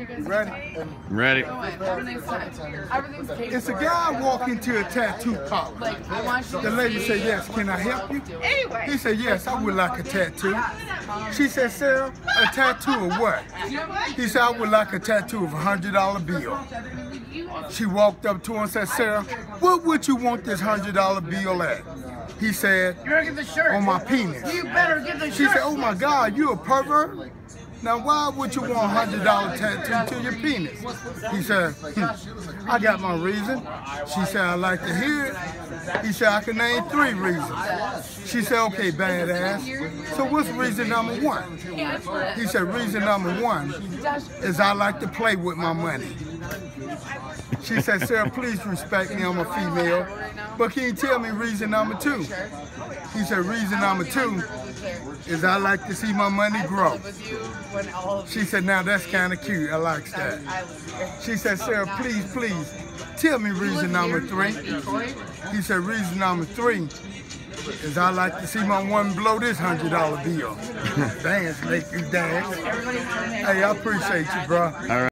Ready? Ready. It's a guy walking to a tattoo parlor. The lady said, yes, can I help you? He said, yes, I would like a tattoo. She said, Sarah, a tattoo of what? He said, I would like a tattoo of $100 bill. She walked up to him and said, Sarah, what would you want this $100 bill at? He said, on my penis. You better get the shirt. She said, oh my God, you a pervert? Now why would you want a $100 tattoo to your penis? He said, I got my reason. She said, I like to hear it. He said, I can name 3 reasons. She said, okay, badass. So what's reason number 1? He said, reason number 1 is I like to play with my money. She said, Sarah, please respect me, I'm a female. But can you tell me reason number 2? He said, reason number 2 is I like to see my money grow. She said, now that's kind of cute, I like that. She said, Sarah, please, tell me reason number 3. He said, reason number 3 is I like to see my woman blow this $100 bill. Dance, make you dance. Hey, I appreciate you, bro. All right.